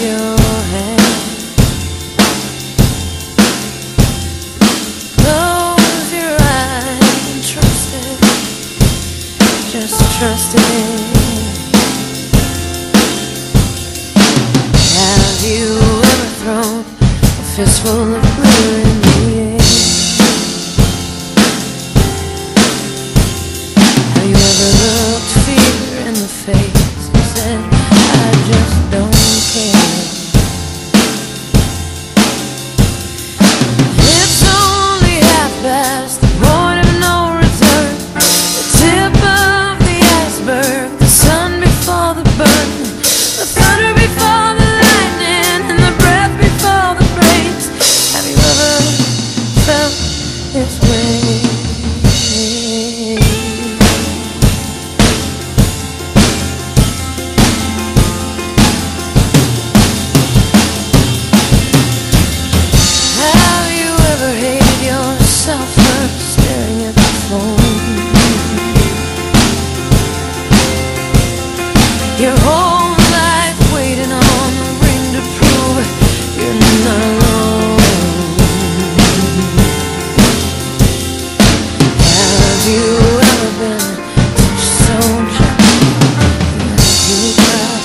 your hand. Close your eyes and trust it. Just trust it. Have you ever thrown a fistful of glitter in the air? Have you ever looked fear in the face and said, I just don't care? It's only half past, the point of no return, the tip of the iceberg, the sun before the burn, the thunder before the lightning, and the breath before the breeze. Have you ever felt this way? Have you ever hated yourself for staring at the phone? Your whole life waiting on the ring to prove you're not alone. Have you ever been touched so gently that you cried?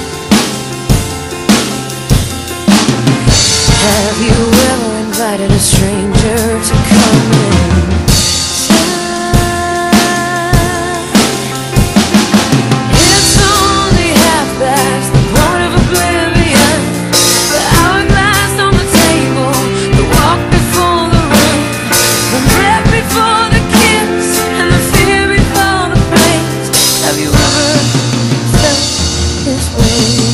Have you ever invited a stranger to come inside? It's only half past, the point of oblivion, the hourglass on the table, the walk before the run, the breath before the kiss, and the fear before the praise. Have you ever felt this way?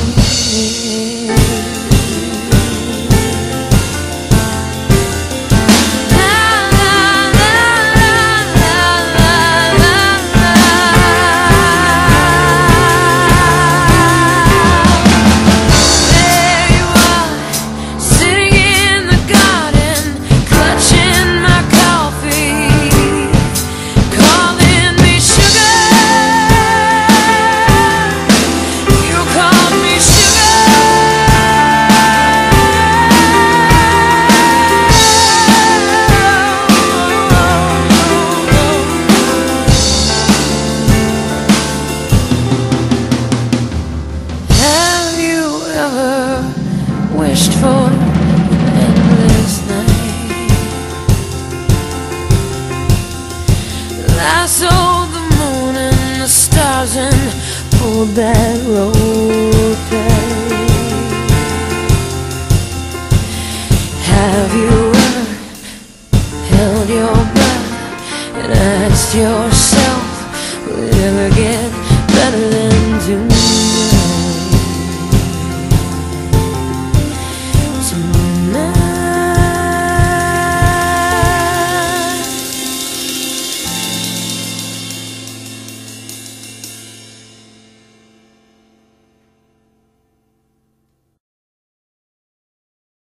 Wished for an endless night, lassoed the moon and the stars and pulled that rope tight. Have you ever held your breath and asked yourself, will